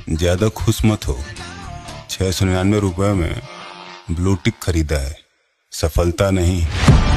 ज्यादा खुश मत हो। 699 रुपए में ब्लू टिक खरीदा है, सफलता नहीं।